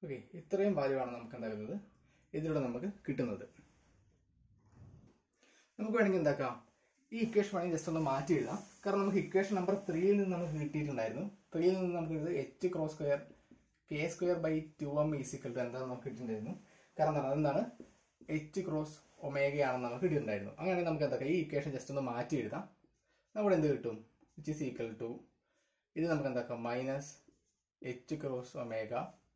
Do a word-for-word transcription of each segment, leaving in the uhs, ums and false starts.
Okay, ഇത്രയും value ആണ് നമുക്ക് എന്താകുന്നത് ഇതിലൂടെ നമുക്ക് കിട്ടുന്നത്. നമുക്ക് വേണമെങ്കിൽ എന്താക്കാം, ഈ ഇക്വേഷൻ വേണമെങ്കിൽ ജസ്റ്റ് ഒന്ന് മാറ്റി എഴുതാം. കാരണം നമുക്ക് ഇക്വേഷൻ നമ്പർ ത്രീയിൽ നിന്ന് നമുക്ക് കിട്ടിയിട്ടുണ്ടായിരുന്നു. ത്രീയിൽ നിന്ന് നമുക്ക് ഇത് H cross square K square by two M is equal to എന്താണെന്ന് നമുക്ക് കിട്ടിയിട്ടുണ്ടായിരുന്നു. കാരണം എന്താണ് അതെന്താണ് എച്ച് ക്രോസ് ഒമേഗയാണെന്ന് നമുക്ക് കിട്ടിയിട്ടുണ്ടായിരുന്നു. അങ്ങനെയാണെങ്കിൽ നമുക്ക് എന്താക്കാം ഈ ഇക്വേഷൻ ജസ്റ്റ് ഒന്ന് മാറ്റി എഴുതാം. നമ്മുടെ എന്ത് കിട്ടും, വിച്ച് ഈസ് ഈക്വൽ ടു ഇത് നമുക്ക് എന്താക്കാം minus H cross omega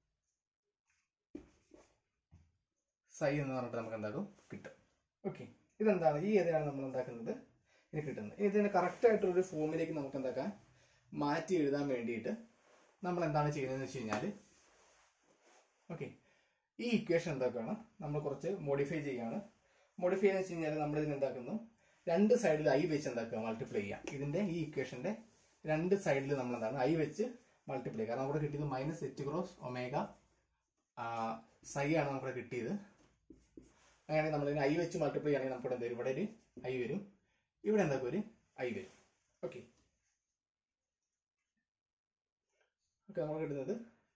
psi എന്ന് പറഞ്ഞിട്ട് നമുക്ക് എന്താക്കും കിട്ടും. ഓക്കെ, ഇതെന്താണ് ഈ ഏതിനാണ് നമ്മൾ എന്താക്കുന്നത് ഇത് കിട്ടുന്നത്. ഇതിന് കറക്റ്റ് ആയിട്ടുള്ളൊരു ഫോമിലേക്ക് നമുക്ക് എന്താക്കാൻ മാറ്റി എഴുതാൻ വേണ്ടിയിട്ട് നമ്മൾ എന്താണ് ചെയ്യുന്നതെന്ന് വെച്ച് കഴിഞ്ഞാൽ ഓക്കെ ഈ ഇക്വേഷൻ എന്താക്കുകയാണ് നമ്മൾ കുറച്ച് മോഡിഫൈ ചെയ്യുകയാണ്. മോഡിഫൈ എന്ന് വെച്ച് കഴിഞ്ഞാൽ നമ്മൾ ഇതിന് എന്താക്കുന്നു രണ്ട് സൈഡിൽ ഐ വെച്ച് എന്താക്കുക മൾട്ടിപ്ലൈ ചെയ്യാം. ഇതിന്റെ ഈ ഇക്വേഷന്റെ രണ്ട് സൈഡിൽ നമ്മൾ എന്താണ് ഐ വെച്ച് മൾട്ടിപ്ലൈ. കാരണം നമ്മുടെ കിട്ടിയത് minus H cross omega psi ആണ് നമുക്ക് കിട്ടിയത്. അങ്ങനെയാണെങ്കിൽ നമ്മൾ ഇതിന് ഐ വെച്ച് മൾട്ടിപ്ലൈ ആണെങ്കിൽ നമുക്ക് എന്താ ഇവിടെ ഒരു ഐ വരും, ഇവിടെ എന്താക്കും ഒരു ഐ വരും. ഓക്കെ ഓക്കെ നമ്മൾ കിട്ടുന്നത്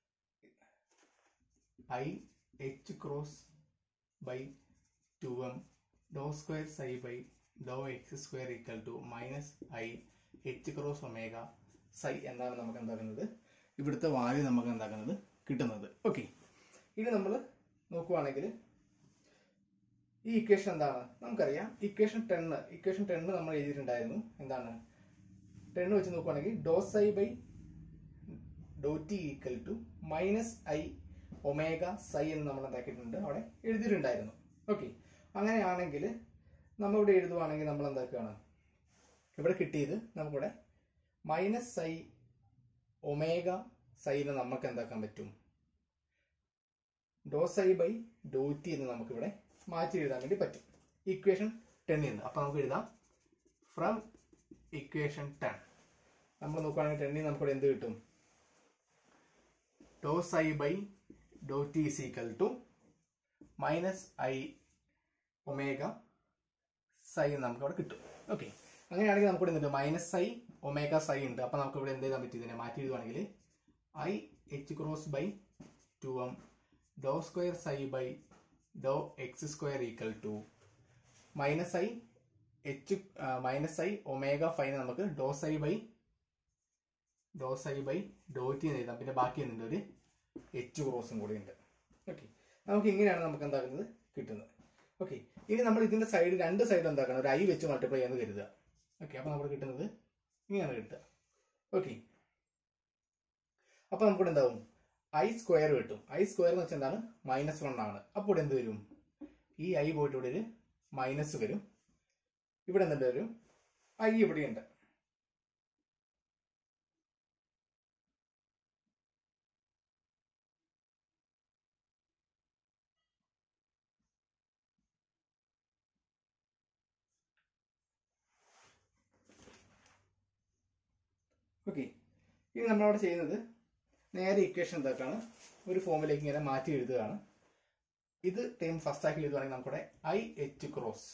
I H cross by two M Dr square psi by Dr X square equal to minus I H cross omega psi എന്നാണ് നമുക്ക് എന്താക്കുന്നത് ഇവിടുത്തെ വാല്യൂ നമുക്ക് എന്താക്കുന്നത് കിട്ടുന്നത്. ഓക്കെ, ഇനി നമ്മൾ നോക്കുവാണെങ്കിൽ ഈ ഇക്വേഷൻ എന്താണ് നമുക്കറിയാം. ഇക്വേഷൻ ടെന്ന് ഇക്വേഷൻ ടെന്ന് നമ്മൾ എഴുതിയിട്ടുണ്ടായിരുന്നു. എന്താണ് ടെന്ന് വെച്ച് നോക്കുവാണെങ്കിൽ do psi by Dr T equal to minus I omega psi എന്ന് നമ്മൾ എന്താക്കിയിട്ടുണ്ട് അവിടെ എഴുതിയിട്ടുണ്ടായിരുന്നു. ഓക്കെ, അങ്ങനെയാണെങ്കിൽ നമ്മളിവിടെ എഴുതുവാണെങ്കിൽ നമ്മൾ എന്താക്കുകയാണ് ഇവിടെ കിട്ടിയത് നമുക്കിവിടെ മൈനസ് സൈ ഒമേഗ സൈന് നമുക്ക് എന്താക്കാൻ പറ്റും ഡോ സൈ ബൈ ഡോ ടി എന്ന് നമുക്കിവിടെ മാറ്റി എഴുതാൻ വേണ്ടി പറ്റും ഇക്വേഷൻ ടെന്നിൽ നിന്ന്. അപ്പൊ നമുക്ക് എഴുതാം ഫ്രം ഇക്വേഷൻ ടെൻ നമ്മൾ നോക്കുകയാണെങ്കിൽ ടെന്നിൽ നമുക്കിവിടെ എന്ത് കിട്ടും do psi by Dr T is equal to minus I omega psi നമുക്ക് അവിടെ കിട്ടും. ഓക്കെ, അങ്ങനെയാണെങ്കിൽ നമുക്ക് ഇവിടെ മൈനസ് സൈ ഒമേഗ സൈ ഉണ്ട്. അപ്പൊ നമുക്ക് ഇവിടെ എന്ത് ചെയ്താൻ പറ്റും ഇതിനെ മാറ്റി എഴുതുവാണെങ്കിൽ I H cross by two M Dr square psi by Dr X square equal to minus I H minus I omega ഫൈന് നമുക്ക് do psi by do psi by Dr T എന്ന് എഴുതാം. പിന്നെ ബാക്കി എന്തുണ്ട് ഒരു എച്ച് ക്രോസും കൂടി ഉണ്ട്. ഓക്കെ, നമുക്ക് ഇങ്ങനെയാണ് നമുക്ക് എന്താക്കുന്നത് കിട്ടുന്നത്. ഓക്കെ, ഇനി നമ്മൾ ഇതിന്റെ സൈഡ് രണ്ട് സൈഡ് എന്താക്കണം ഒരു ഐ വെച്ച് മൾട്ടിപ്ലൈ ചെയ്യാന്ന് കരുതുക. ഓക്കെ, അപ്പൊ നമുക്ക് കിട്ടുന്നത് ഇങ്ങനെയാണ് കിട്ടുക. ഓക്കെ, അപ്പൊ നമുക്കിവിടെ എന്താവും ഐ സ്ക്വയർ കിട്ടും. ഐ സ്ക്വയർ എന്ന് വെച്ചാൽ എന്താണ് മൈനസ് വൺ ആണ്. അപ്പോൾ എന്ത് വരും ഈ ഐ പോയിട്ട് ഇവിടെ ഒരു മൈനസ് വരും. ഇവിടെ എന്തുണ്ട് വരും ഐ ഇവിടെയുണ്ട്. ഓക്കെ, ഇനി നമ്മളവിടെ ചെയ്യുന്നത് നേരെ ഇക്വേഷൻ എന്താക്കാണ് ഒരു ഫോമിലേക്ക് ഇങ്ങനെ മാറ്റി എഴുതുകയാണ്. ഇത് ടൈം ഫസ്റ്റ് ആക്കി എഴുതുകയാണെങ്കിൽ നമുക്കിവിടെ I H cross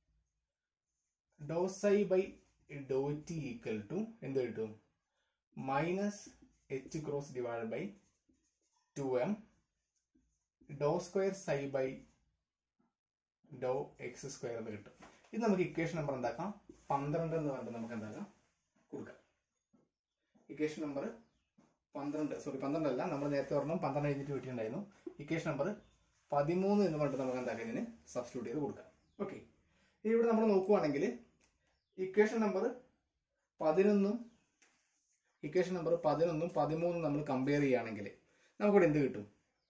Dr psi by Dr T equal to എന്ത് കിട്ടും minus H cross divide by two M Dr square psi by Dr X square എന്ന് കിട്ടും. ഇത് നമുക്ക് ഇക്വേഷൻ നമ്പർ എന്താക്കാം പന്ത്രണ്ട് എന്ന് പറഞ്ഞിട്ട് നമുക്ക് എന്താക്കാം കൊടുക്കാം. ഇക്വേഷൻ നമ്പർ പന്ത്രണ്ട് സോറി പന്ത്രണ്ടല്ല നമ്മൾ നേരത്തെ പറഞ്ഞു പന്ത്രണ്ട് എഴുതിയിട്ട് കിട്ടിയിട്ടുണ്ടായിരുന്നു. ഇക്വേഷൻ നമ്പർ പതിമൂന്ന് എന്ന് പറഞ്ഞിട്ട് നമുക്ക് എന്താക്കാം ഇതിന് സബ്സ്റ്റിറ്റ്യൂട്ട് ചെയ്ത് കൊടുക്കാം. ഓക്കെ, ഇവിടെ നമ്മൾ നോക്കുവാണെങ്കിൽ ഇക്വേഷൻ നമ്പർ പതിനൊന്നും ഇക്വേഷൻ നമ്പർ പതിനൊന്നും പതിമൂന്നും നമ്മൾ കമ്പയർ ചെയ്യുകയാണെങ്കിൽ നമുക്കിവിടെ എന്ത് കിട്ടും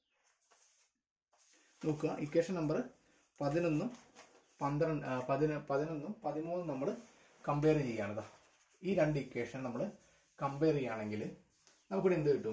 നോക്കുക. ഇക്വേഷൻ നമ്പർ പതിനൊന്നും പന്ത്രണ്ട് പതിന പതിനൊന്നും പതിമൂന്നും നമ്മൾ കമ്പയർ ചെയ്യുകയാണ്. ഈ രണ്ട് ഇക്വേഷൻ നമ്മൾ കമ്പയർ ചെയ്യുകയാണെങ്കിൽ നമുക്കിവിടെ എന്ത് കിട്ടും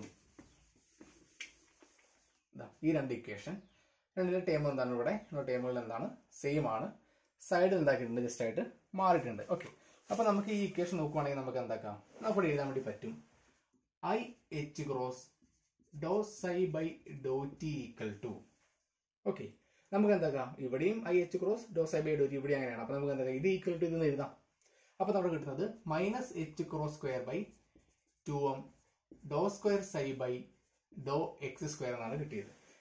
ഈ രണ്ട് ഇക്വേഷൻ രണ്ടിന്റെ ടേം എന്താണ് ഇവിടെ ടേമുകളിൽ എന്താണ് സെയിം ആണ്. സൈഡ് എന്താക്കിയിട്ടുണ്ട് ജസ്റ്റ് ആയിട്ട് മാറിയിട്ടുണ്ട്. ഓക്കെ, അപ്പൊ നമുക്ക് ഈ ഇക്വേഷൻ നോക്കുവാണെങ്കിൽ നമുക്ക് എന്താക്കാം നമുക്കിവിടെ എഴുതാൻ വേണ്ടി പറ്റും I H cross Dr psi by Dr T equal to. Okay, നമുക്ക് എന്താക്കാം ഇവിടെയും I H cross Dr psi by Dr T ഇവിടെ അങ്ങനെയാണ്. അപ്പൊ നമുക്ക് എന്താക്കാം ഇത് ഈക്വൽ ടു ഇതെന്ന് എഴുതാം. അപ്പൊ നമുക്ക് കിട്ടുന്നത് minus H cross square by two M Dr square psi by Dr X square എന്നാണ് കിട്ടിയത്.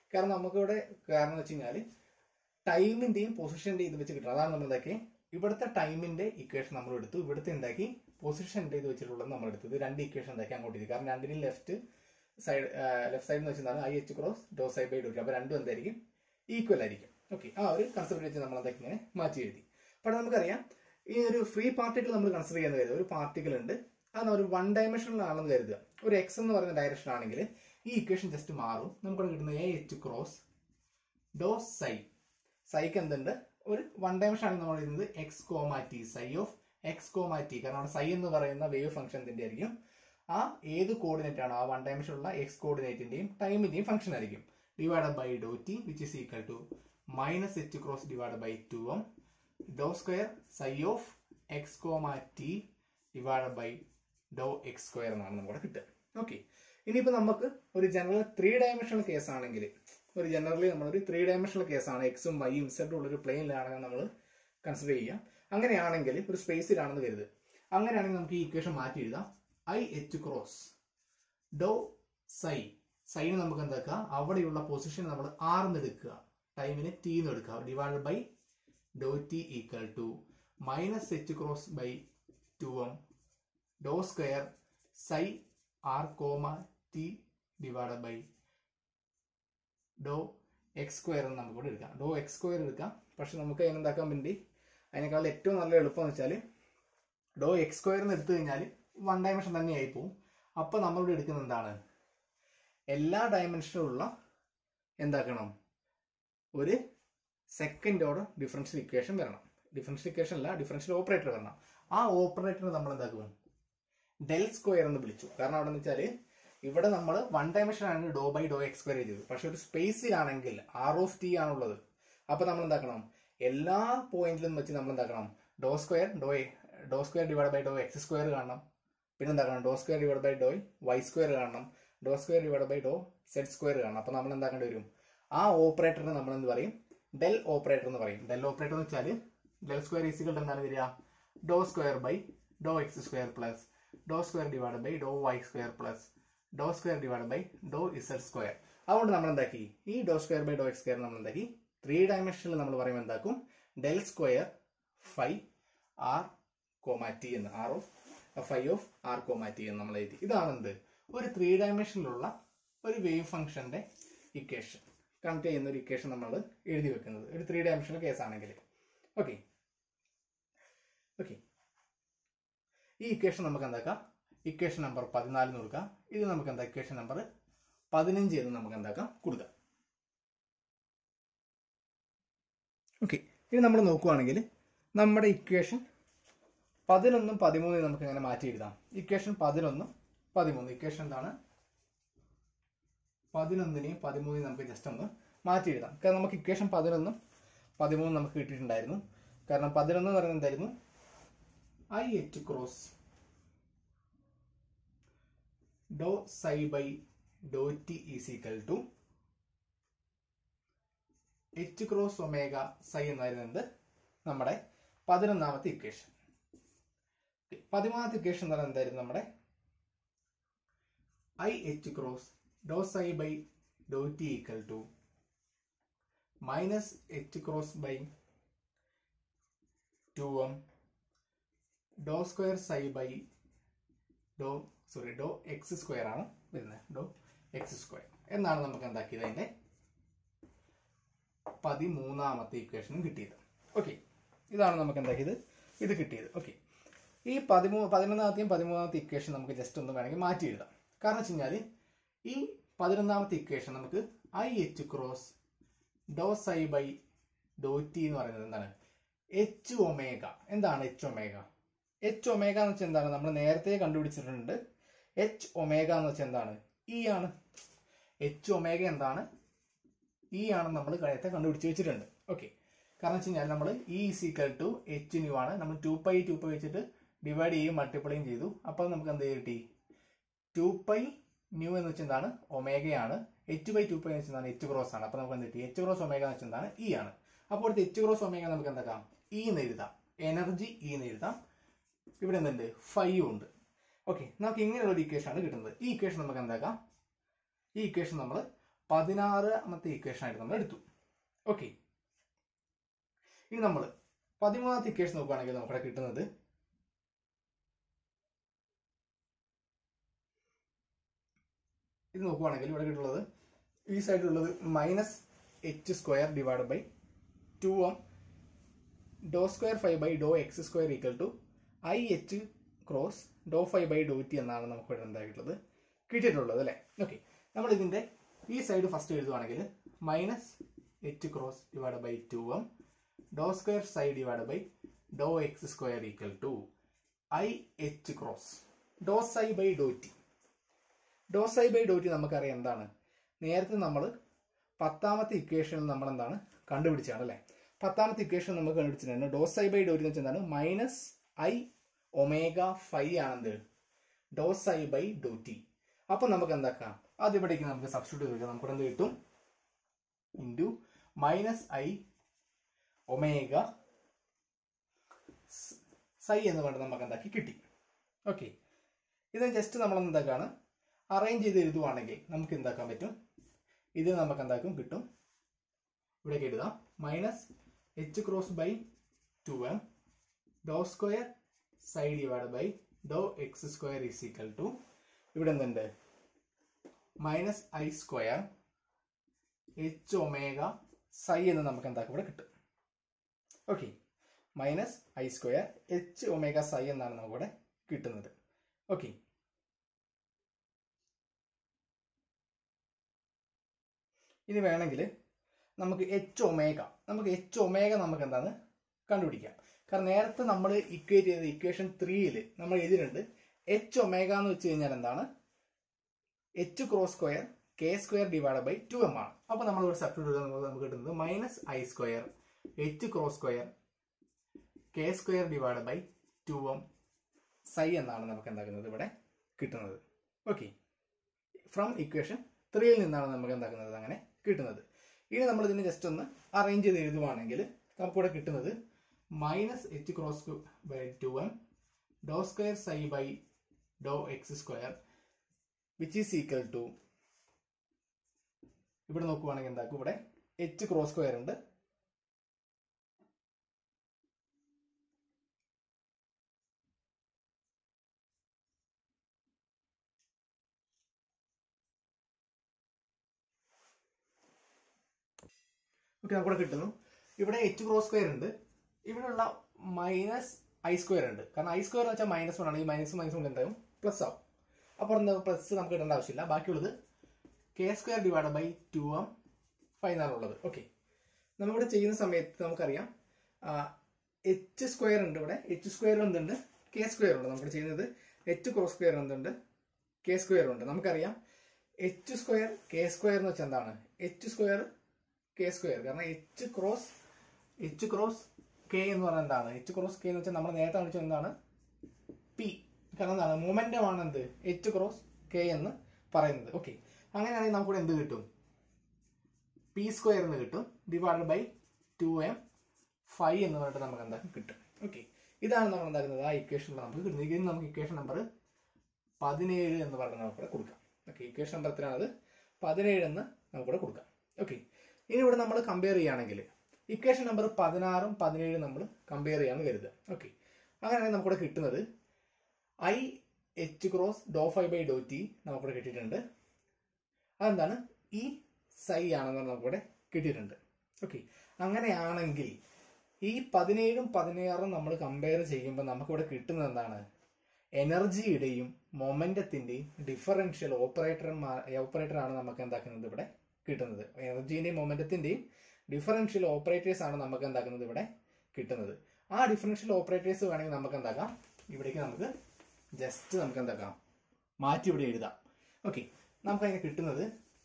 കാരണം നമുക്കിവിടെ കാരണം എന്ന് വെച്ച് കഴിഞ്ഞാൽ ടൈമിന്റെയും പൊസിഷന്റെയും ഇത് വെച്ച് കിട്ടും. അതാണ് നമ്മൾ എന്താക്കി ഇവിടുത്തെ ടൈമിന്റെ ഇക്വേഷൻ നമ്മൾ എടുത്തു, ഇവിടുത്തെ എന്താക്കി പൊസിഷന്റെ ഇത് വെച്ചിട്ടുള്ളത് നമ്മൾ എടുത്തു. ഇത് രണ്ട് ഇക്വേഷൻ എന്താക്കി അങ്ങോട്ട് ചെയ്തു. കാരണം രണ്ടിനും ലെഫ്റ്റ് സൈഡ് ലെഫ്റ്റ് സൈഡ് എന്ന് വെച്ചാൽ I H cross Dr psi by Dr T. അപ്പൊ രണ്ടും എന്തായിരിക്കും ഈക്വൽ ആയിരിക്കും. ഓക്കെ, ആ ഒരു കൺസെപ്റ്റ് വെച്ച് നമ്മൾ എന്താക്കി ഇങ്ങനെ മാറ്റി എഴുതി. അപ്പോൾ നമുക്കറിയാം ഈ ഒരു ഫ്രീ പാർട്ടിക്കിൾ നമ്മൾ കൺസിഡർ ചെയ്യുന്ന കരുതുക, ഒരു പാർട്ടിക്കിൾ ഉണ്ട്, അത് ഒരു വൺ ഡയമെൻഷനിലാണെന്ന് കരുതുക. ഒരു എക്സ് എന്ന് പറയുന്ന ഡയറക്ഷൻ ആണെങ്കിൽ ഈ ഇക്വേഷൻ ജസ്റ്റ് മാറും. നമുക്കിവിടെ കിട്ടുന്നത് A H cross Dr psi. സൈക്ക് എന്തുണ്ട്, ഒരു വൺ ഡയമെൻഷൻ ആണെങ്കിൽ നമ്മൾ എഴുതുന്നത് X comma T, psi of X comma T. കാരണം അവിടെ സൈ എന്ന് പറയുന്ന വേവ് ഫംഗ്ഷൻ എന്തിന്റെ ആയിരിക്കും, ആ ഏത് കോർഡിനേറ്റ് ആണോ ആ വൺ ഡയമെൻഷനുള്ള എക്സ് കോർഡിനേറ്റിന്റെയും ടൈമിന്റെയും ഫംഗ്ഷൻ ആയിരിക്കും. Divided by Dr T which is equal to minus H cross divide by two M Dr square psi of X comma T divide by Dr X square എന്നാണ് നമ്മുടെ കിട്ടുക. Okay, ഇനിയിപ്പോൾ നമുക്ക് ഒരു ജനറൽ ത്രീ ഡയമെൻഷണൽ കേസ് ആണെങ്കിൽ, ഒരു generally നമ്മളൊരു three dimensional കേസാണ്, എക്സും വൈയും സെറ്റും ഉള്ളൊരു പ്ലെയിനിലാണെങ്കിൽ നമ്മൾ കൺസിഡർ ചെയ്യാം. അങ്ങനെയാണെങ്കിൽ ഒരു സ്പേസിലാണെന്ന് കരുത്. അങ്ങനെയാണെങ്കിൽ നമുക്ക് ഈ ഇക്വേഷൻ മാറ്റി എഴുതാം. I H cross Dr psi, സൈന് നമുക്ക് എന്താക്കുക, അവിടെയുള്ള പൊസിഷൻ നമ്മൾ ആർന്ന് എടുക്കുക, ടൈമിന് ടി എന്ന് എടുക്കുക, divide by Dr T equal to minus H cross by two M Dr square psi R comma T divide by Dr X square എന്ന് നമുക്ക് ഇവിടെ എടുക്കാം. ഡോ എക്സ് സ്ക്വയർ എടുക്കാം, പക്ഷെ നമുക്ക് അതിന് എന്താക്കാൻ വേണ്ടി അതിനേക്കാൾ ഏറ്റവും നല്ല എളുപ്പം എന്ന് വെച്ചാൽ ഡോ എക്സ് സ്ക്വയർ എന്ന് എടുത്തു കഴിഞ്ഞാൽ വൺ ഡയമെൻഷൻ തന്നെയായി പോകും. അപ്പോൾ നമ്മളിവിടെ എടുക്കുന്നത് എന്താണ്, എല്ലാ ഡയമെൻഷനിലുള്ള എന്താക്കണം, ഒരു സെക്കൻഡ് ഓർഡർ ഡിഫറൻഷ്യൽ ഇക്വേഷൻ വരണം. ഡിഫറൻഷ്യൽ ഇക്വേഷൻ അല്ല, ഡിഫറൻഷ്യൽ ഓപ്പറേറ്റർ വരണം. ആ ഓപ്പറേറ്റർ നമ്മൾ എന്താക്കും, ഡെൽ സ്ക്വയർ എന്ന് വിളിച്ചു. കാരണം അവിടെ എന്ന് വെച്ചാൽ ഇവിടെ നമ്മൾ വൺ ഡയമെൻഷൻ ആണ് doh by Dr X square ചെയ്തത്. പക്ഷെ ഒരു സ്പേസിലാണെങ്കിൽ ആർ ഓഫ് ടി ആണുള്ളത്. അപ്പൊ നമ്മൾ എന്താക്കണം, എല്ലാ പോയിന്റിലും വെച്ച് നമ്മൾ എന്താക്കണം, doh square doh doh square divide by Dr X square കാണണം. പിന്നെ എന്താക്കണം, doh square divide by doh y square കാണണം. Doh square divide by doh zed square കാണണം. അപ്പൊ നമ്മൾ എന്താക്കേണ്ടി വരും, ആ ഓപ്പറേറ്ററിന് നമ്മൾ എന്ത് പറയും, ഡെൽ ഓപ്പറേറ്റർ എന്ന് പറയും. ഡെൽ ഓപ്പറേറ്റർ എന്ന് വെച്ചാൽ ഡെൽ സ്ക്വയർ ഈസിക്കൽ എന്താണ് വരിക, doh square by Dr X square plus doh square divide by doh y square plus doh square divide by doh zed square. അതുകൊണ്ട് നമ്മൾ എന്താക്കി, ഈ doh square by Dr X square നമ്മൾ എന്താക്കി three ഡയമെൻഷനിൽ നമ്മൾ പറയുമ്പോൾ എന്താക്കും, del square phi r comma t എന്ന്, r of phi of r comma t എന്ന് നമ്മൾ എഴുതി. ഇതാണ് എന്ത്, ഒരു ത്രീ ഡയമെൻഷനിലുള്ള ഒരു വേവ് ഫംഗ്ഷന്റെ ഇക്വേഷൻ കണക്ട് ചെയ്യുന്ന ഒരു ഇക്വേഷൻ നമ്മൾ എഴുതി വെക്കുന്നത് ഒരു ത്രീ ഡയമെൻഷണൽ കേസ് ആണെങ്കിൽ. ഓക്കെ ഓക്കെ ഈ ഇക്വേഷൻ നമുക്ക് എന്താക്കാം, ഇക്വേഷൻ നമ്പർ പതിനാല് എന്ന് കൊടുക്കാം. ഇത് നമുക്ക് എന്താ ഇക്വേഷൻ നമ്പർ പതിനഞ്ച് എന്ന് നമുക്ക് എന്താക്കാം കൊടുക്കാം. ഓക്കെ, ഇനി നമ്മൾ നോക്കുവാണെങ്കിൽ നമ്മുടെ ഇക്വേഷൻ പതിനൊന്നും പതിമൂന്നും നമുക്ക് എങ്ങനെ മാറ്റി എഴുതാം. ഇക്വേഷൻ പതിനൊന്നും പതിമൂന്ന് ഇക്വേഷൻ എന്താണ്, പതിനൊന്നിനെയും പതിമൂന്നിനെയും നമുക്ക് ജസ്റ്റ് ഒന്ന് മാറ്റി എഴുതാം. കാരണം നമുക്ക് ഇക്വേഷൻ പതിനൊന്നും പതിമൂന്നും നമുക്ക് കിട്ടിയിട്ടുണ്ടായിരുന്നു. കാരണം പതിനൊന്ന് എന്ന് പറയുന്നത് എന്തായിരുന്നു, i H cross Dr psi by Dr T is equal to h cross omega psi എന്നായിരുന്നത് നമ്മുടെ പതിനൊന്നാമത്തെ ഇക്വേഷൻ. പതിമൂന്നാമത്തെ ഇക്വേഷൻ എന്ന് പറയുന്നത് എന്തായിരുന്നു, നമ്മുടെ i H cross Dr psi by Dr T equal to minus H cross by two M Dr square psi by doh sorry doh X square ആണ് വരുന്നത്, ഡോ എക്സ് സ്ക്വയർ എന്നാണ് നമുക്ക് എന്താക്കിയത് അതിന്റെ പതിമൂന്നാമത്തെ ഇക്വേഷനും കിട്ടിയത്. ഓക്കെ, ഇതാണ് നമുക്ക് എന്താക്കിയത് ഇത് കിട്ടിയത്. ഓക്കെ, ഈ പതിമൂ പതിനൊന്നാമത്തെയും പതിമൂന്നാമത്തെ ഇക്വേഷൻ നമുക്ക് ജസ്റ്റ് ഒന്ന് വേണമെങ്കിൽ മാറ്റി എഴുതാം. കാരണം വെച്ച് കഴിഞ്ഞാൽ ഈ പതിനൊന്നാമത്തെ ഇക്വേഷൻ നമുക്ക് i H cross Dr psi by Dr T എന്ന് പറയുന്നത് എന്താണ്, എച്ച് ഒമേഗ. എന്താണ് എച്ച് ഒമേഗ? എച്ച് ഒമേഗ എന്ന് വെച്ചാൽ എന്താണ്, നമ്മൾ നേരത്തെ കണ്ടുപിടിച്ചിട്ടുണ്ട്. എച്ച് ഒമേഗ എന്ന് വെച്ചാൽ എന്താണ്, ഇ ആണ്. എച്ച് ഒമേഗ എന്താണ്, ഇ ആണ് നമ്മൾ നേരത്തെ കണ്ടുപിടിച്ച് വെച്ചിട്ടുണ്ട്. ഓക്കെ, കാരണം വെച്ച് കഴിഞ്ഞാൽ നമ്മൾ e is equal to h nu ആണ്. നമ്മൾ ടു പൈ ടു പൈ വെച്ചിട്ട് ഡിവൈഡ് ചെയ്യും മൾട്ടിപ്ലൈയും ചെയ്തു. അപ്പോൾ നമുക്ക് എന്ത് കിട്ടി, ടു പൈ ന്യൂ എന്ന് വെച്ചാൽ എന്താണ്, ഒമേഗയാണ്. എച്ച് ബൈ ടു പൈ എന്ന് വെച്ചാൽ എന്താണ്, എച്ച് ക്രോസ് ആണ്. അപ്പോൾ നമുക്ക് എന്ത് കിട്ടി, എച്ച് ക്രോസ് ഒമേഗ എന്ന് വെച്ചാൽ എന്താണ്, ഇ ആണ്. അപ്പോൾ അടുത്ത് എച്ച് ക്രോസ് ഒമേഗ നമുക്ക് എന്താക്കാം, ഇ എന്ന് എഴുതാം, എനർജി ഇ എന്ന് എഴുതാം. ഇവിടെ എന്തുണ്ട്, ഫൈവ് ഉണ്ട്. ഓക്കെ, നമുക്ക് ഇങ്ങനെയുള്ള ഒരു ഇക്വേഷൻ ആണ് കിട്ടുന്നത്. ഈ ഇക്വേഷൻ നമുക്ക് എന്താക്കാം, ഈ ഇക്വേഷൻ നമ്മൾ പതിനാറാമത്തെ ഇക്വേഷൻ ആയിട്ട് നമ്മൾ എടുത്തു. ഓക്കെ, ഇനി നമ്മൾ പതിമൂന്നാമത്തെ ഇക്വേഷൻ നോക്കുകയാണെങ്കിൽ നമുക്കിവിടെ കിട്ടുന്നത് ഇത് നോക്കുകയാണെങ്കിൽ ഇവിടെ കിട്ടുന്നത് ഈ സൈഡിലുള്ളത് minus h square divide by two M Dr square five by Dr X square equal to i H cross doh five by Dr t എന്നാണ് നമുക്ക് ഇവിടെ എന്തായിട്ടുള്ളത് കിട്ടിയിട്ടുള്ളത് അല്ലേ. ഓക്കെ, നമ്മൾ ഇതിന്റെ ഈ സൈഡ് ഫസ്റ്റ് എഴുതുവാണെങ്കിൽ minus H cross divide by two M Dr square side divide by Dr X square equal to i H cross Dr psi by Dr t. Doh psi by Dr t നമുക്കറിയാം എന്താണ്, നേരത്തെ നമ്മൾ പത്താമത്തെ ഇക്വേഷനിൽ നമ്മൾ എന്താണ് കണ്ടുപിടിച്ചാണ് അല്ലേ. പത്താമത്തെ ഇക്വേഷൻ നമുക്ക് കണ്ടുപിടിച്ചിട്ടുണ്ട് ഡോ സൈ ബൈ ഡോ ടി എന്ന് വെച്ചാൽ എന്താണ്, മൈനസ് ഐ ഒമേഗ ഫൈ ആണെന്ത് doh psi by Dr T. അപ്പൊ നമുക്ക് എന്താക്കാം, അത് ഇവിടേക്ക് നമുക്ക് സബ്സ്റ്റിറ്റ്യൂട്ട് ചെയ്ത് നമുക്ക് എന്ത് കിട്ടും, into minus I omega psi എന്ന് പറഞ്ഞ് നമുക്ക് എന്താക്കി കിട്ടി. ഓക്കെ, ഇത് ജസ്റ്റ് നമ്മൾ എന്താക്കാണ് അറേഞ്ച് ചെയ്ത് എഴുതുവാണെങ്കിൽ നമുക്ക് എന്താക്കാൻ പറ്റും, ഇത് നമുക്ക് എന്താക്കും കിട്ടും, ഇവിടേക്ക് എഴുതാം minus H cross by two M Dr square psi divide by Dr X square is equal to ഇവിടെ എന്തുണ്ട് minus i square h omega psi എന്ന് നമുക്ക് എന്താക്കും ഇവിടെ കിട്ടും. Okay, minus i square h omega psi എന്നാണ് നമുക്കിവിടെ കിട്ടുന്നത്. ഓക്കെ, ഇനി വേണമെങ്കിൽ നമുക്ക് എച്ച് ഒമേഗ നമുക്ക് എച്ച് ഒമേഗ നമുക്ക് എന്താണ് കണ്ടുപിടിക്കാം. കാരണം നേരത്തെ നമ്മൾ ഇക്വേറ്റ് ചെയ്ത ഇക്വേഷൻ ത്രീയിൽ നമ്മൾ എഴുതിയിട്ടുണ്ട് എച്ച് ഒമേഗ എന്ന് വെച്ച് കഴിഞ്ഞാൽ എന്താണ്, h cross square K square divide by two m ആണ്. അപ്പൊ നമ്മൾ ഒരു സബ്സ്റ്റിറ്റ്യൂട്ട് ചെയ്താൽ നമുക്ക് കിട്ടുന്നത് minus i square h cross square K square divide by two m psi എന്നാണ് നമുക്ക് എന്താക്കുന്നത് ഇവിടെ കിട്ടുന്നത്. ഓക്കെ, ഫ്രം ഇക്വേഷൻ ത്രീയിൽ നിന്നാണ് നമുക്ക് എന്താക്കുന്നത് അങ്ങനെ കിട്ടുന്നത്. ഇനി നമ്മൾ ഇതിനെ ജസ്റ്റ് ഒന്ന് അറേഞ്ച് ചെയ്ത് എഴുതുവാണെങ്കിൽ നമുക്കിവിടെ കിട്ടുന്നത് minus H cross by two M Dr square psi by Dr X square which is equal to ഇവിടെ നോക്കുവാണെങ്കിൽ എന്താക്കും, ഇവിടെ എച്ച് ക്രോസ് സ്ക്വയർ ഉണ്ട്, ഓക്കെ നമുക്കിവിടെ കിട്ടുന്നു ഇവിടെ എച്ച് ക്രോസ് സ്ക്വയർ ഉണ്ട്, ഇവിടെയുള്ള മൈനസ് ഐ സ്ക്വയർ ഉണ്ട്. കാരണം ഐ സ്ക്വയർ എന്ന് വെച്ചാൽ മൈനസ് വൺ ആണ്, ഈ മൈനസ് മൈനസ് കൊണ്ട് എന്താകും പ്ലസ് ആവും. അപ്പോൾ എന്താ പ്ലസ് നമുക്ക് ഇടേണ്ട ആവശ്യമില്ല, ബാക്കിയുള്ളത് k square divide by two m five എന്നാണുള്ളത്. ഓക്കെ, നമ്മളിവിടെ ചെയ്യുന്ന സമയത്ത് നമുക്കറിയാം എച്ച് സ്ക്വയർ ഉണ്ട്, ഇവിടെ എച്ച് സ്ക്വയർ എന്തുണ്ട് കെ സ്ക്വയർ ഉണ്ട്. നമുക്ക് ചെയ്യുന്നത് എച്ച് ക്രോസ് സ്ക്വയർ എന്തുണ്ട് കെ സ്ക്വയർ ഉണ്ട്. നമുക്കറിയാം എച്ച് സ്ക്വയർ കെ സ്ക്വയർ എന്ന് വെച്ചാൽ എന്താണ്, എച്ച് സ്ക്വയർ കെ സ്ക്വയർ. കാരണം h cross h cross k എന്ന് പറഞ്ഞാൽ എന്താണ്, എച്ച് ക്രോസ് കെ എന്ന് വെച്ചാൽ നമ്മൾ നേരത്തെ കാണിച്ചത് എന്താണ് പി. കാരണം എന്താണ് മൊമെന്റം ആണ് എന്ത് എച്ച് ക്രോസ് കെ എന്ന് പറയുന്നത്. ഓക്കെ, അങ്ങനെയാണെങ്കിൽ നമുക്കിവിടെ എന്ത് കിട്ടും, പി സ്ക്വയർ എന്ന് കിട്ടും divide by two m five എന്ന് പറഞ്ഞിട്ട് നമുക്ക് എന്താ കിട്ടും. ഓക്കെ, ഇതാണ് നമ്മൾ എന്താക്കുന്നത് ആ ഇക്വേഷനിൽ നമുക്ക് കിട്ടുന്നത്. ഇതിന് നമുക്ക് ഇക്വേഷൻ നമ്പർ പതിനേഴ് എന്ന് പറഞ്ഞ് നമുക്കിവിടെ കൊടുക്കാം. ഓക്കെ, ഇക്വേഷൻ നമ്പർ എത്രയാണത് പതിനേഴ് എന്ന് നമുക്കിവിടെ കൊടുക്കാം. ഓക്കെ, ഇനി ഇവിടെ നമ്മൾ കമ്പയർ ചെയ്യുകയാണെങ്കിൽ ഇക്വേഷൻ നമ്പർ പതിനാറും പതിനേഴും നമ്മൾ കമ്പയർ ചെയ്യാന്ന് കരുതുക. ഓക്കെ, അങ്ങനെയാണെങ്കിൽ നമുക്കിവിടെ കിട്ടുന്നത് I H cross doh five by Dr t നമുക്കിവിടെ കിട്ടിയിട്ടുണ്ട്. അതെന്താണ് ഈ സൈ ആണെന്ന് നമുക്കിവിടെ കിട്ടിയിട്ടുണ്ട്. ഓക്കെ, അങ്ങനെയാണെങ്കിൽ ഈ പതിനേഴും പതിനാറും നമ്മൾ കമ്പയർ ചെയ്യുമ്പോൾ നമുക്കിവിടെ കിട്ടുന്നത് എന്താണ്, എനർജിയുടെയും മൊമെന്റത്തിന്റെയും ഡിഫറൻഷ്യൽ ഓപ്പറേറ്റർ ഓപ്പറേറ്റർ ആണ് നമുക്ക് എന്താക്കുന്നത് ഇവിടെ കിട്ടുന്നത്. എനർജിന്റെയും മൊമെന്റത്തിന്റെയും ഡിഫറൻഷ്യൽ ഓപ്പറേറ്റേഴ്സ് ആണ് നമുക്ക് എന്താക്കുന്നത് ഇവിടെ കിട്ടുന്നത്. ആ ഡിഫറൻഷ്യൽ ഓപ്പറേറ്റേഴ്സ് വേണമെങ്കിൽ നമുക്ക് എന്താക്കാം, ഇവിടേക്ക് നമുക്ക് ജസ്റ്റ് നമുക്ക് എന്താക്കാം മാറ്റി ഇവിടെ എഴുതാം. ഓക്കെ, നമുക്ക് അതിന് കിട്ടുന്നത്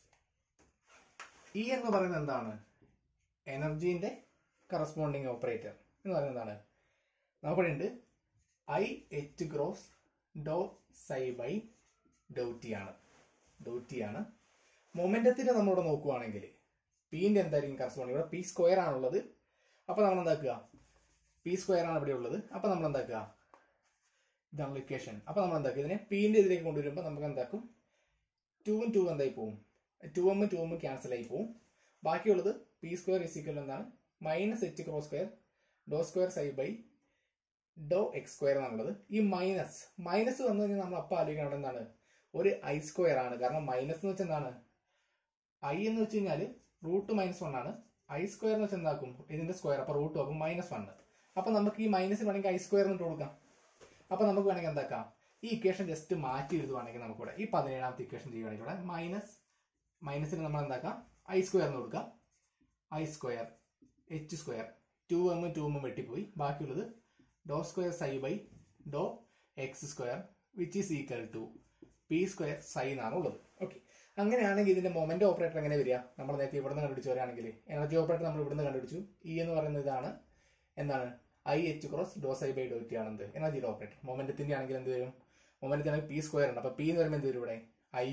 ഇ എന്ന് പറയുന്നത് എന്താണ്, എനർജീന്റെ കറസ്പോണ്ടിങ് ഓപ്പറേറ്റർ എന്ന് പറയുന്നത് എന്താണ്, നമുക്കിവിടെ ഉണ്ട് i H cross Dr psi by Dr t ആണ് ഡോ ടി ആണ്. മൊമെന്റത്തിന്റെ നമ്മളിവിടെ നോക്കുവാണെങ്കിൽ പിന്റെ എന്തായിരിക്കും കറസ്പോണ്ടിങ്, ഇവിടെ പി സ്ക്വയർ ആണുള്ളത്. അപ്പൊ നമ്മൾ എന്താക്കുക, പി സ്ക്വയർ ആണ് ഇവിടെ ഉള്ളത്. അപ്പൊ നമ്മൾ എന്താക്കുക, ഇതാണ് ഇക്വേഷൻ. അപ്പൊ നമ്മൾ എന്താക്കുക, ഇതിനെ പിന്റെ ഇതിലേക്ക് കൊണ്ടുവരുമ്പോൾ നമുക്ക് എന്താക്കും, ടൂവും ടൂ എന്തായി പോവും two m two m cancel ആയി പോവും. ബാക്കിയുള്ളത് പി സ്ക്വയർ ഇസ് ഈക്വൽ എന്താണ് minus H cross square doh square psi by Dr X square എന്നുള്ളത്. ഈ മൈനസ് മൈനസ് വന്നു കഴിഞ്ഞാൽ നമ്മൾ അപ്പം ആലോചിക്കണം അവിടെ എന്താണ് ഒരു ഐ സ്ക്വയർ ആണ്. കാരണം മൈനസ് എന്ന് വെച്ചാൽ എന്താണ് ഐ എന്ന് വെച്ച് കഴിഞ്ഞാൽ റൂട്ട് മൈനസ് വൺ ആണ്. ഐ സ്ക്വയർ എന്ന് വെച്ചാൽ എന്താക്കും ഇതിന്റെ സ്ക്വയർ, അപ്പൊ റൂട്ട് ആക്കും മൈനസ് വൺ. അപ്പൊ നമുക്ക് ഈ മൈനസ് വേണമെങ്കിൽ ഐ സ്ക്വയർ എന്നിട്ട് കൊടുക്കാം. അപ്പൊ നമുക്ക് വേണമെങ്കിൽ എന്താക്കാം ഈ ഇക്വേഷൻ ജസ്റ്റ് മാറ്റി എഴുതുവാണെങ്കിൽ നമുക്കിവിടെ ഈ പതിനേഴാമത്തെ ഇക്വേഷൻ ചെയ്യുവാണെങ്കിൽ ഇവിടെ മൈനസ് മൈനസിന് നമ്മൾ എന്താക്കാം ഐ സ്ക്വയർ എന്ന് കൊടുക്കാം. I square h square two m two m വെട്ടിപ്പോയി. ബാക്കിയുള്ളത് doh square psi by Dr X square which is equal to p square psi എന്നാണ് ഉള്ളത്. ഓക്കെ, അങ്ങനെയാണെങ്കിൽ ഇതിന്റെ മൊമെന്റ് ഓപ്പറേറ്റർ എങ്ങനെ വരിക? നമ്മൾ നേരത്തെ ഇവിടെ നിന്ന് കണ്ടുപിടിച്ചു വരികയാണെങ്കിൽ എനർജി ഓപ്പറേറ്റർ നമ്മൾ ഇവിടുന്ന് കണ്ടുപിടിച്ചു. ഇ എന്ന് പറയുന്നത് ഇതാണ് എന്താണ് i H cross Dr psi by Dr t ആണെന്ത് എനർജിയുടെ ഓപ്പറേറ്റർ. മൊമെന്റത്തിന്റെ ആണെങ്കിൽ എന്ത് വരും? മൊമെന്റത്തിന് പി സ്ക്വയർ ഉണ്ട്. അപ്പൊ പി എന്ന് പറയുമ്പോൾ എന്ത് വരും ഇവിടെ ഐ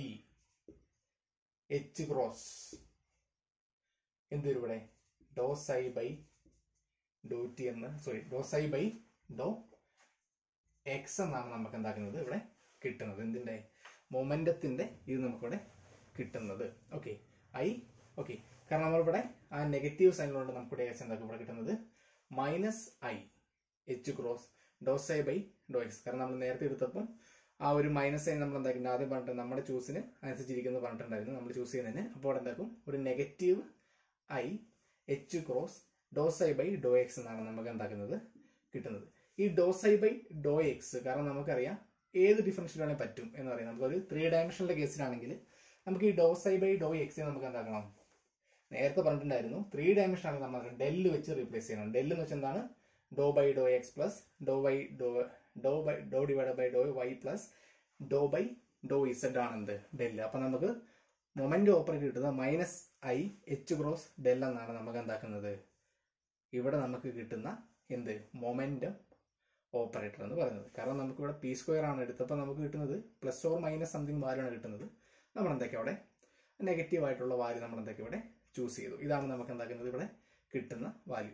എച്ച് ക്രോസ് എന്ത് വരും ഇവിടെ doh psi by Dr T എന്ന് sorry doh psi by Dr x എന്നാണ് നമുക്ക് എന്താക്കുന്നത് ഇവിടെ കിട്ടുന്നത്. എന്തിന്റെ മൊമെന്റത്തിന്റെ ഇത് നമുക്കിവിടെ കിട്ടുന്നത്. ഓക്കെ ഐ ഓക്കെ കാരണം നമ്മളിവിടെ ആ നെഗറ്റീവ് സൈനിലുണ്ട് നമുക്കിവിടെ എക്സ് എന്താക്കും ഇവിടെ കിട്ടുന്നത് minus I H cross Dr psi by Dr x. കാരണം നമ്മൾ നേരത്തെ എടുത്തപ്പം ആ ഒരു മൈനസ് സൈൻ നമ്മൾ എന്താക്കിട്ടുണ്ട് ആദ്യം പറഞ്ഞിട്ട് നമ്മുടെ ചൂസിന് അനുസരിച്ചിരിക്കുന്നത് പറഞ്ഞിട്ടുണ്ടായിരുന്നു നമ്മൾ ചൂസ് ചെയ്യുന്നതിന്. അപ്പോൾ അവിടെ എന്താക്കും ഒരു negative i H cross Dr psi by Dr x എന്നാണ് നമുക്ക് എന്താക്കുന്നത് കിട്ടുന്നത്. ഈ ഡോ സൈ ബൈ ഡോ എക്സ് കാരണം നമുക്കറിയാം ഏത് ഡിഫറൻഷ്യൽ ആണെങ്കിൽ പറ്റും എന്ന് പറയാം. നമുക്കൊരു ത്രീ ഡയമെൻഷനിലെ കേസിലാണെങ്കിൽ നമുക്ക് ഈ ഡോ സൈ ബൈ ഡോ എക്സിനെ നമുക്ക് എന്താക്കണം നേരത്തെ പറഞ്ഞിട്ടുണ്ടായിരുന്നു ത്രീ ഡയമെൻഷൻ ആണെങ്കിൽ നമ്മൾ ഡെല്ല് വെച്ച് റീപ്ലേസ് ചെയ്യണം. ഡെല്ല് എന്ന് വെച്ചാൽ എന്താണ് doh by Dr x plus doh by doh doh by doh divide by doh y plus doh by doh zed ആണ് എന്ത് ഡെല്ല്. അപ്പൊ നമുക്ക് മൊമെന്റ് ഓപ്പറേറ്റ് കിട്ടുന്നത് minus I H cross del എന്നാണ് നമുക്ക് എന്താക്കുന്നത് ഇവിടെ നമുക്ക് കിട്ടുന്ന എന്ത് മൊമെന്റം ഓപ്പറേറ്റർ എന്ന് പറയുന്നത്. കാരണം നമുക്ക് ഇവിടെ പി സ്ക്വയർ ആണ് എടുത്തപ്പോൾ നമുക്ക് കിട്ടുന്നത് plus or minus something value ആണ് കിട്ടുന്നത്. നമ്മൾ എന്തൊക്കെ അവിടെ നെഗറ്റീവ് ആയിട്ടുള്ള വാല്യൂ നമ്മൾ എന്തൊക്കെ ഇവിടെ ചൂസ് ചെയ്തു. ഇതാണ് നമുക്ക് എന്താക്കുന്നത് ഇവിടെ കിട്ടുന്ന വാല്യൂ.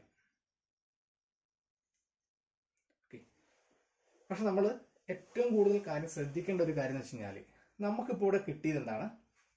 ഓക്കെ, പക്ഷെ നമ്മൾ ഏറ്റവും കൂടുതൽ കാര്യം ശ്രദ്ധിക്കേണ്ട ഒരു കാര്യം എന്ന് വെച്ച് കഴിഞ്ഞാൽ നമുക്കിപ്പോൾ ഇവിടെ കിട്ടിയത് എന്താണ്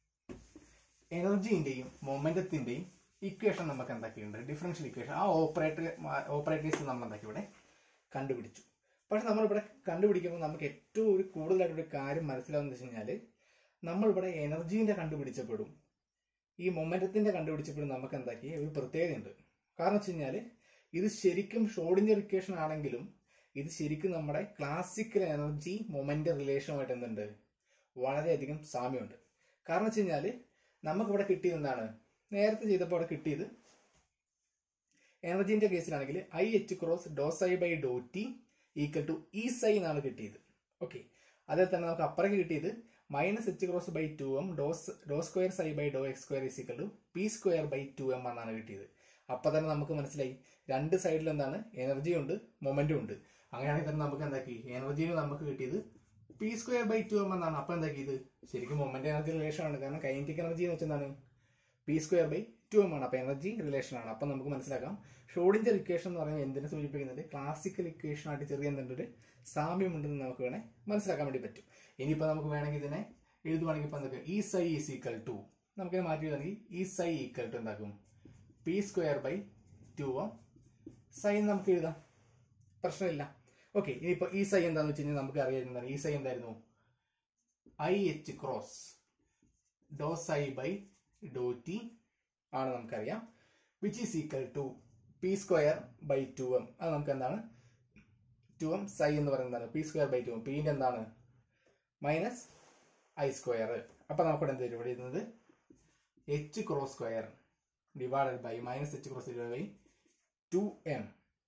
എനർജിന്റെയും മൊമെന്റത്തിന്റെയും ഇക്വേഷൻ നമുക്ക് എന്താക്കിയിട്ടുണ്ട് ഡിഫറൻഷ്യൽ ഇക്വേഷൻ ആ ഓപ്പറേറ്റർ ഓപ്പറേറ്റേഴ്സ് നമ്മൾ എന്താക്കി ഇവിടെ കണ്ടുപിടിച്ചു. പക്ഷെ നമ്മളിവിടെ കണ്ടുപിടിക്കുമ്പോൾ നമുക്ക് ഏറ്റവും ഒരു കൂടുതലായിട്ടൊരു കാര്യം മനസ്സിലാവുന്നത് വെച്ച് കഴിഞ്ഞാൽ നമ്മളിവിടെ എനർജീന്റെ കണ്ടുപിടിച്ചപ്പോഴും ഈ മൊമെന്റത്തിന്റെ കണ്ടുപിടിച്ചപ്പോഴും നമുക്ക് എന്താക്കി ഒരു പ്രത്യേകതയുണ്ട്. കാരണം വെച്ച് കഴിഞ്ഞാൽ ഇത് ശരിക്കും ഷ്രോഡിഞ്ചർ ഇക്വേഷൻ ആണെങ്കിലും ഇത് ശരിക്കും നമ്മുടെ ക്ലാസിക്കൽ എനർജി മൊമെന്റ് റിലേഷനുമായിട്ട് എന്തുണ്ട് വളരെയധികം സാമ്യമുണ്ട്. കാരണം വെച്ച് കഴിഞ്ഞാൽ നമുക്കിവിടെ കിട്ടിയത് എന്താണ് നേരത്തെ ചെയ്തപ്പോൾ അവിടെ കിട്ടിയത് എനർജിന്റെ കേസിലാണെങ്കിൽ i H cross Dr psi by Dr T equal to e psi എന്നാണ് കിട്ടിയത്. ഓക്കെ, അതിൽ തന്നെ നമുക്ക് അപ്പുറക്ക് കിട്ടിയത് minus H cross by two m ഡോസ് doh square psi by Dr X square is equal to p square by two m എന്നാണ് കിട്ടിയത്. അപ്പൊ തന്നെ നമുക്ക് മനസ്സിലായി രണ്ട് സൈഡിൽ എന്താണ് എനർജി ഉണ്ട് മൊമെന്റും ഉണ്ട്. അങ്ങനെയാണെങ്കിൽ തന്നെ നമുക്ക് എന്താക്കി എനർജിയിൽ നമുക്ക് കിട്ടിയത് p square by two m എന്നാണ്. അപ്പൊ എന്താക്കി ഇത് ശരിക്കും മൊമെന്റ് എനർജി റിലേഷൻ ആണ്. കാരണം കൈനറ്റിക് എനർജി എന്ന് വെച്ചാൽ എന്താണ് p square by two m ആണ്. അപ്പൊ എനർജി റിലേഷൻ ആണ്. അപ്പൊ നമുക്ക് മനസ്സിലാക്കാം ഷ്രോഡിഞ്ചർ ഇക്വേഷൻ എന്ന് പറയുന്നത് എന്തിനെ സൂചിപ്പിക്കുന്നത് ക്ലാസിക്കൽ ഇക്വേഷൻ ആയിട്ട് ചെറിയ എന്തുണ്ട് സാമ്യം ഉണ്ടെന്ന് നമുക്ക് വേണേൽ മനസ്സിലാക്കാൻ വേണ്ടി പറ്റും. ഇനിയിപ്പോ നമുക്ക് വേണമെങ്കിൽ ഇതിനെ എഴുതുവാണെങ്കിൽ ഇപ്പൊ എന്തൊക്കെ e psi is equal to നമുക്ക് മാറ്റി എഴുതാണെങ്കിൽ ഇ സൈ ഈക്വൽ ടു എന്താക്കും p square by two m psi നമുക്ക് എഴുതാം, പ്രശ്നമില്ല. ഓക്കെ, ഇനിയിപ്പോ ഈ സൈ എന്താന്ന് വെച്ച് കഴിഞ്ഞാൽ നമുക്ക് അറിയാം ഈ സൈ എന്തായിരുന്നു i H cross Dr psi by Dr t ആണ് നമുക്കറിയാം which is equal to p square by two m. അത് നമുക്ക് എന്താണ് ടു എം സൈ എന്ന് പറയുന്നത് p square by two m. പിന്റെ എന്താണ് മൈനസ് ഐ സ്ക്വയർ. അപ്പൊ നമുക്കിവിടെ എന്ത് വരും ഇവിടെ ഇരുന്നത് h cross square divided by minus H cross divide by two M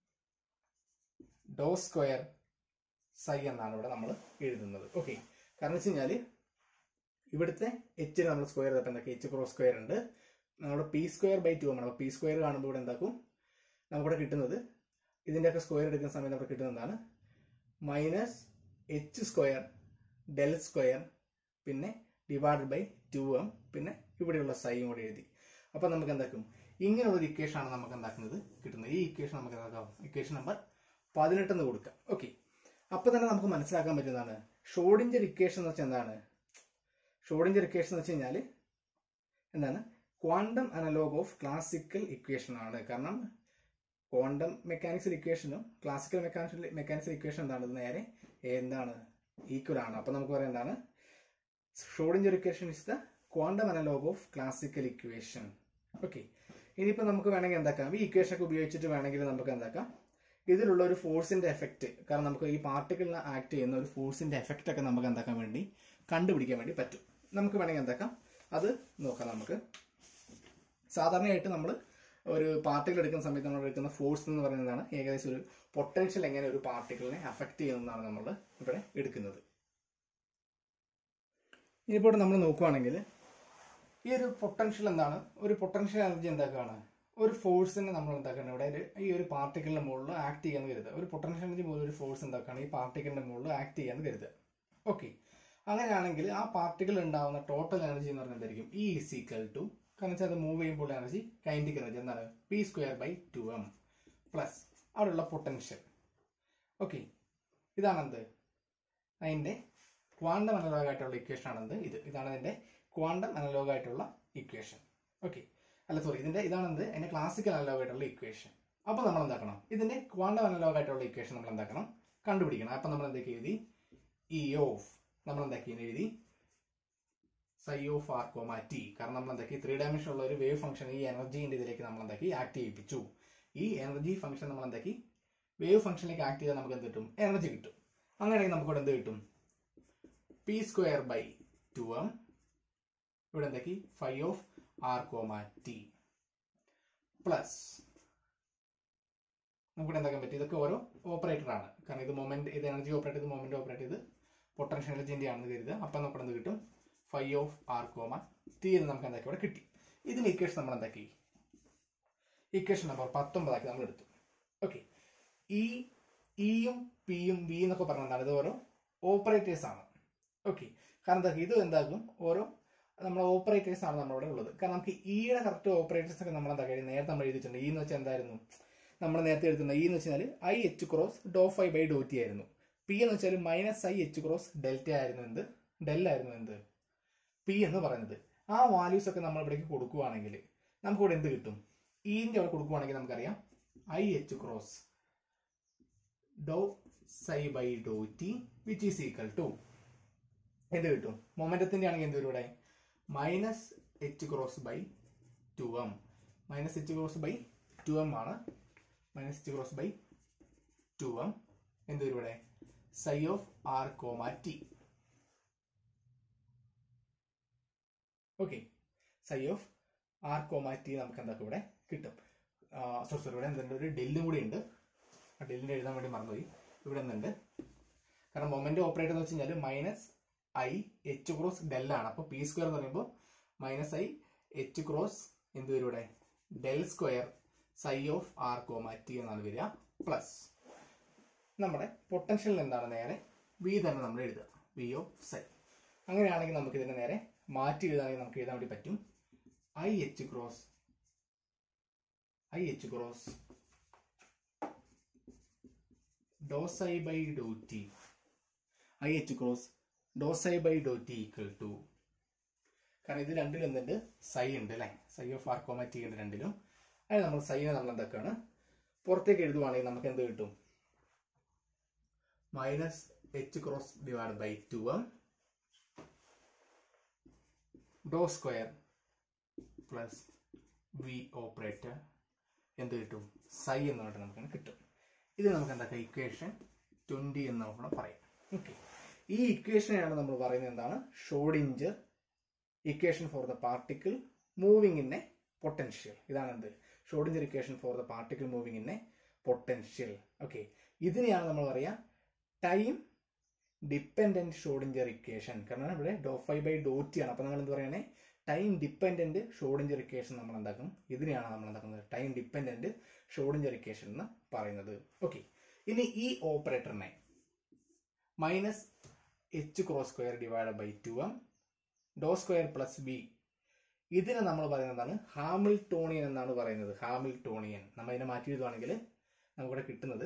Dr square psi എന്നാണ് ഇവിടെ നമ്മൾ എഴുതുന്നത്. ഓക്കെ, കാരണം വെച്ച് കഴിഞ്ഞാൽ ഇവിടുത്തെ എച്ചിന് നമ്മൾ സ്ക്വയർ ചെയ്തപ്പോൾ എന്തൊക്കെ എച്ച് ക്രോസ് സ്ക്വയർ ഉണ്ട്. നമ്മുടെ പി സ്ക്വയർ ബൈ ടു ആണ്. അപ്പോൾ പി സ്ക്വയർ കാണുമ്പോൾ ഇവിടെ എന്താക്കും നമുക്കിവിടെ കിട്ടുന്നത് ഇതിൻ്റെയൊക്കെ സ്ക്വയർ എടുക്കുന്ന സമയത്ത് നമുക്ക് കിട്ടുന്നത് എന്താണ് minus h square del square പിന്നെ ഡിവൈഡ് ബൈ ടു എം പിന്നെ ഇവിടെയുള്ള സൈയും കൂടെ എഴുതി. അപ്പൊ നമുക്ക് എന്താക്കും ഇങ്ങനെയുള്ള ഒരു ഇക്വേഷൻ ആണ് നമുക്ക് എന്താക്കുന്നത് കിട്ടുന്നത്. ഈ ഇക്വേഷൻ നമുക്ക് എന്താക്കാം ഇക്വേഷൻ നമ്പർ പതിനെട്ടെന്ന് കൊടുക്കാം. ഓക്കെ, അപ്പൊ തന്നെ നമുക്ക് മനസ്സിലാക്കാൻ പറ്റുന്നതാണ് ഷ്രോഡിഞ്ചർ ഇക്വേഷൻ എന്ന് വെച്ചാൽ എന്താണ് ഷ്രോഡിഞ്ചർ ഇക്വേഷൻ എന്ന് വെച്ച് കഴിഞ്ഞാൽ എന്താണ് quantum analogue of classical equation ആണ്. കാരണം ക്വാണ്ടം മെക്കാനിക്സിൽ ഇക്വേഷനും ക്ലാസിക്കൽ മെക്കാനിക്സിൽ മെക്കാനിക്സിൽ ഇക്വേഷൻ എന്താണ് നേരെ എന്താണ് ഈക്വൽ ആണ്. അപ്പൊ നമുക്ക് പറയാം എന്താണ് Schrodinger equation is the quantum analogue of classical equation. Okay, ഇനിയിപ്പോൾ നമുക്ക് വേണമെങ്കിൽ എന്താക്കാം ഈ ഇക്വേഷൻ ഒക്കെ ഉപയോഗിച്ചിട്ട് വേണമെങ്കിൽ നമുക്ക് എന്താക്കാം ഇതിലുള്ള ഒരു ഫോഴ്സിന്റെ എഫക്റ്റ്, കാരണം നമുക്ക് ഈ പാർട്ടിക്കിളിനെ ആക്ട് ചെയ്യുന്ന ഒരു ഫോഴ്സിന്റെ എഫക്റ്റ് ഒക്കെ നമുക്ക് എന്താക്കാൻ വേണ്ടി കണ്ടുപിടിക്കാൻ വേണ്ടി പറ്റും. നമുക്ക് വേണമെങ്കിൽ എന്താക്കാം അത് നോക്കാം. നമുക്ക് സാധാരണയായിട്ട് നമ്മൾ ഒരു പാർട്ടിക്കിൾ എടുക്കുന്ന സമയത്ത് നമ്മൾ എടുക്കുന്ന ഫോഴ്സ് എന്ന് പറയുന്നതാണ് ഏകദേശം ഒരു പൊട്ടൻഷ്യൽ എങ്ങനെ ഒരു പാർട്ടിക്കിളിനെ അഫക്റ്റ് ചെയ്യുന്നതാണ് നമ്മൾ ഇവിടെ എടുക്കുന്നത്. ഇനിയിപ്പോൾ നമ്മൾ നോക്കുകയാണെങ്കിൽ ഈ ഒരു പൊട്ടൻഷ്യൽ എന്താണ്, ഒരു പൊട്ടൻഷ്യൽ എനർജി എന്താക്കുകയാണ് ഒരു ഫോഴ്സിനെ നമ്മൾ എന്താക്കുകയാണ് ഇവിടെ ഒരു ഈ ഒരു പാർട്ടിക്കിളിന്റെ മുകളിൽ ആക്ട് ചെയ്യാന്ന് കരുതുക. ഒരു പൊട്ടൻഷ്യൽ എനർജി പോലെ ഒരു ഫോഴ്സ് എന്താക്കുകയാണ് ഈ പാർട്ടിക്കിളിന്റെ മുകളിൽ ആക്ട് ചെയ്യാന്ന് കരുതുക. ഓക്കെ, അങ്ങനെയാണെങ്കിൽ ആ പാർട്ടിക്കിൾ ഉണ്ടാവുന്ന ടോട്ടൽ എനർജി എന്ന് പറഞ്ഞാൽ എന്തായിരിക്കും ഇ ഈസ് ഈക്വൽ ടു, കാരണം വെച്ചാൽ അത് മൂവ് ചെയ്യുമ്പോൾ എനർജി കൈനറ്റിക് എനർജി എന്താണ് p square by two m plus അവിടെയുള്ള പൊട്ടൻഷ്യൽ. ഓക്കെ, ഇതാണ് എന്ത് അതിന്റെ ക്വാണ്ടം അനലോഗ് ആയിട്ടുള്ള ഇക്വേഷൻ ആണെന്ത് ഇത് ഇതാണ് അതിന്റെ ക്വാണ്ടം അനലോഗ് ആയിട്ടുള്ള ഇക്വേഷൻ. ഓക്കെ, അല്ല സോറി ഇതിന്റെ ഇതാണ് എന്ത് അതിന്റെ ക്ലാസിക്കൽ അനലോഗ് ആയിട്ടുള്ള ഇക്വേഷൻ. അപ്പൊ നമ്മൾ എന്താക്കണം ഇതിന്റെ ക്വാണ്ടം അനലോഗ് ആയിട്ടുള്ള ഇക്വേഷൻ നമ്മൾ എന്താക്കണം കണ്ടുപിടിക്കണം. അപ്പൊ നമ്മൾ എന്തൊക്കെ എഴുതി ഇ ഓഫ് നമ്മൾ എന്താക്കി എഴുതി psi of r comma t, കാരണം നമ്മൾ എന്താക്കി ത്രീ ഡയമെൻഷൻ ഉള്ള ഒരു വേവ് ഫംഗ്ഷൻ ഈ എനർജിന്റെ ഇതിലേക്ക് നമ്മൾ എന്താക്കി ആക്ട് ചെയ്യിപ്പിച്ചു. ഈ എനർജി ഫംഗ്ഷൻ നമ്മൾ എന്താക്കി വേവ് ഫംഗ്ഷനിലേക്ക് ആക്ട് ചെയ്താൽ നമുക്ക് എന്ത് കിട്ടും എനർജി കിട്ടും. അങ്ങനെയാണെങ്കിൽ നമുക്ക് ഇവിടെ എന്ത് കിട്ടും p square by two m ഇവിടെ എന്താക്കി phi of r comma t plus നമുക്ക് എന്താക്കാൻ പറ്റും ഇതൊക്കെ ഓരോ ഓപ്പറേറ്റർ ആണ്, കാരണം ഇത് മൊമെന്റ് ഇത് എനർജി ഓപ്പറേറ്റ് ചെയ്ത് മൊമെന്റ് ഓപ്പറേറ്റ് ചെയ്ത് പൊട്ടൻഷ്യൽ എനർജിന്റെ ആണെന്ന് കരുതുക. അപ്പൊ നമുക്ക് എന്ത് കിട്ടും phi of r comma t എന്ന് നമുക്ക് എന്താക്കി ഇവിടെ കിട്ടി. ഇതിന് ഇക്വേഷൻ നമ്മൾ എന്താക്കി ഇക്വേഷൻ നമ്പർ പത്തൊമ്പതാക്കി നമ്മൾ എടുത്തു. ഓക്കെ, ഈ ഇയും പിയും വി എന്നൊക്കെ പറഞ്ഞാൽ എന്താണ് ഇത് ഓരോ ഓപ്പറേറ്റേഴ്സ് ആണ്. ഓക്കെ, കാരണം എന്താ ഇത് എന്താക്കും ഓരോ നമ്മുടെ ഓപ്പറേറ്റേഴ്സ് ആണ് നമ്മളിവിടെ ഉള്ളത്. കാരണം നമുക്ക് ഇയുടെ കറക്റ്റ് ഓപ്പറേറ്റേഴ്സ് ഒക്കെ നമ്മൾ എന്താ കാര്യം നേരത്തെ നമ്മൾ എഴുതിയിട്ടുണ്ട്. ഈ എന്ന് വെച്ചാൽ എന്തായിരുന്നു നമ്മൾ നേരത്തെ എഴുതുന്നത് ഈ എന്ന് വെച്ചാൽ I H cross doh phi by Dr t ആയിരുന്നു. പി എന്ന് വെച്ചാൽ minus I H cross delta ആയിരുന്നു എന്ത് ഡെൽ ആയിരുന്നു എന്ത് പി എന്ന് പറയുന്നത്. ആ വാല്യൂസ് ഒക്കെ നമ്മൾ ഇവിടേക്ക് കൊടുക്കുകയാണെങ്കിൽ നമുക്ക് ഇവിടെ എന്ത് കിട്ടും ഇന്റെ അവിടെ കൊടുക്കുകയാണെങ്കിൽ നമുക്കറിയാം i H cross Dr psi by Dr T which is equal to എന്ത് കിട്ടും മൊമെന്റത്തിന്റെ ആണെങ്കിൽ എന്ത് വരും ഇവിടെ minus H cross by two m minus H cross by two m ആണ് minus H cross by two m എന്ത് വരും ഇവിടെ psi of r comma t. Okay, psi of r comma t നമുക്ക് എന്തൊക്കെ ഇവിടെ കിട്ടും. സോറി സോറി ഇവിടെ എന്തുണ്ട് ഒരു ഡെല്ലും കൂടി ഉണ്ട്. ആ ഡെല്ലിന്റെ എഴുതാൻ വേണ്ടി മറന്നുപോയി. ഇവിടെ എന്തുണ്ട് കാരണം മൊമെന്റ് ഓപ്പറേറ്റർ എന്ന് വെച്ച് കഴിഞ്ഞാൽ minus I H cross del ആണ്. അപ്പൊ പി സ്ക്വയർ എന്ന് പറയുമ്പോൾ മൈനസ് ഐ എച്ച് ക്രോസ് എന്ത് വരും ഇവിടെ del square psi of r comma t എന്നാണ് വരിക പ്ലസ് നമ്മുടെ പൊട്ടൻഷ്യലിൽ എന്താണ് നേരെ വി തന്നെ നമ്മൾ എഴുതുക വി ഓഫ് സൈ. അങ്ങനെയാണെങ്കിൽ നമുക്ക് ഇതിനെ നേരെ മാറ്റി എഴുതാണെങ്കിൽ നമുക്ക് എഴുതാൻ വേണ്ടി പറ്റും I H cross i H cross Dr psi by Dr t i H cross Dr psi by Dr T equal to, കാരണം ഇത് രണ്ടിലും എന്തുണ്ട് സൈ ഉണ്ട് അല്ലെ psi of r comma t ഉണ്ട് രണ്ടിലും. അതിന് നമ്മൾ സൈനെ നമ്മൾ എന്തൊക്കെയാണ് പുറത്തേക്ക് എഴുതുവാണെങ്കിൽ നമുക്ക് എന്ത് കിട്ടും minus H cross divide by two M Dr square plus v operator എന്ത് കിട്ടും സൈ എന്ന് പറഞ്ഞിട്ട് നമുക്ക് കിട്ടും. ഇത് നമുക്ക് എന്താക്കാം ഇക്വേഷൻ ട്വന്റി എന്ന് നമുക്ക് പറയാം. ഓക്കെ, ഈ ഇക്വേഷനെയാണ് നമ്മൾ പറയുന്നത് എന്താണ് Schrodinger equation for the particle moving in a potential. ഇതാണ് എന്ത് Schrodinger equation for the particle moving in a potential. Okay, ഇതിനെയാണ് നമ്മൾ പറയാ ടൈം ഡിപ്പെൻഡന്റ് ഷ്രോഡിഞ്ചർ ഇക്വേഷൻ. കാരണം ഇവിടെ do phi by Dr t ആണ്. അപ്പൊ നമ്മൾ എന്ത് പറയുന്നത് ടൈം ഡിപ്പെൻഡന്റ് ഷ്രോഡിഞ്ചർ ഇക്വേഷൻ നമ്മൾ എന്താക്കും ഇതിനെയാണ് നമ്മൾ എന്താക്കുന്നത് ടൈം ഡിപ്പെൻഡന്റ് ഷ്രോഡിഞ്ചർ ഇക്വേഷൻ എന്ന് പറയുന്നത്. ഓക്കെ, ഇനി ഈ ഓപ്പറേറ്ററിനെ minus H cross square divide by two M Dr square plus b ഇതിനെ നമ്മൾ പറയുന്നതാണ് ഹാമിൽട്ടോണിയൻ എന്നാണ് പറയുന്നത്. ഹാമിൽട്ടോണിയൻ നമ്മൾ ഇതിനെ മാറ്റി എഴുതുവാണെങ്കിൽ നമുക്കിവിടെ കിട്ടുന്നത്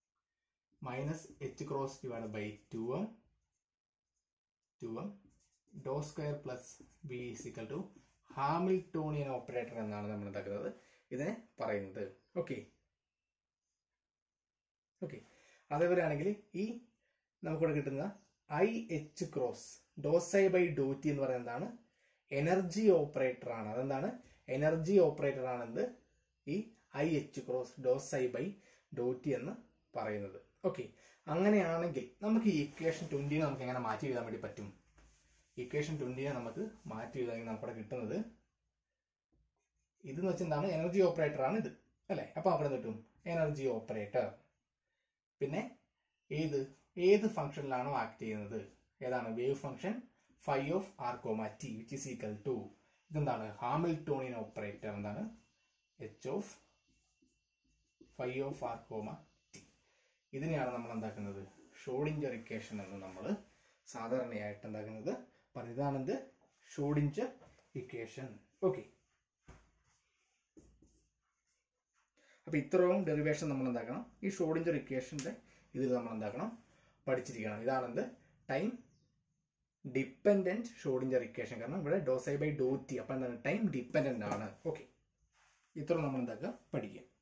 minus H cross divide by two m two M Dr square plus v is equal to Hamiltonian operator എന്നാണ് നമ്മൾ എന്താക്കുന്നത് ഇതിനെ പറയുന്നത്. ഓക്കെ ഓക്കെ അതേപോലെ ആണെങ്കിൽ ഈ നമുക്കിവിടെ കിട്ടുന്ന i H cross dose i by Dr T എന്ന് പറയുന്നത് എന്താണ്? എനർജി ഓപ്പറേറ്റർ ആണ്. അതെന്താണ്? എനർജി ഓപ്പറേറ്റർ ആണെന്ത് ഈ i H cross dose i by Dr T എന്ന് പറയുന്നത്. ഓക്കെ അങ്ങനെയാണെങ്കിൽ നമുക്ക് ഈ ഇക്വേഷൻ ട്വന്റിനെ നമുക്ക് എങ്ങനെ മാറ്റി എഴുതാൻ വേണ്ടി പറ്റും? ഇക്വേഷൻ ട്വന്റിനെ നമുക്ക് മാറ്റി എഴുതാമെങ്കിൽ നമുക്കവിടെ കിട്ടുന്നത് ഇതെന്ന് വെച്ചാൽ എന്താണ്? എനർജി ഓപ്പറേറ്റർ ആണ് ഇത് അല്ലെ? അപ്പൊ അവിടെ കിട്ടും എനർജി ഓപ്പറേറ്റർ. പിന്നെ ഏത് ഏത് ഫംഗ്ഷനിലാണോ ആക്ട് ചെയ്യുന്നത്? ഏതാണ്? Wave function phi of r comma t which is equal to ഇതെന്താണ്? ഹാമിൽട്ടോണിയൻ ഓപ്പറേറ്റർ എന്താണ്? H of phi of r comma t. ഇതിനെയാണ് നമ്മൾ എന്താക്കുന്നത്? ഷ്രോഡിഞ്ചർ ഇക്വേഷൻ എന്ന് നമ്മൾ സാധാരണയായിട്ട് എന്താക്കുന്നത് പറയുന്നത്. ഇതാണെന്ത്? Schrödinger equation. ഓക്കെ അപ്പൊ ഇത്രയും ഡെറിവേഷൻ നമ്മൾ എന്താക്കണം? ഈ ഷ്രോഡിഞ്ചർ ഇക്വേഷന്റെ ഇതിൽ നമ്മൾ എന്താക്കണം? പഠിച്ചിരിക്കണം. ഇതാണെന്ത്? Time dependent Schrodinger equation. കാരണം ഇവിടെ dose i by Dr T അപ്പൊ എന്താണ്? ടൈം ഡിപ്പെൻഡന്റ് ആണ്. ഓക്കെ ഇത്ര നമ്മൾ എന്താക്കുക? പഠിക്കുക.